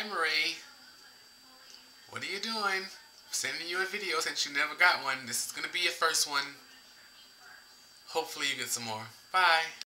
Hi, MaRae. What are you doing? I'm sending you a video since you never got one. This is going to be your first one. Hopefully you get some more. Bye.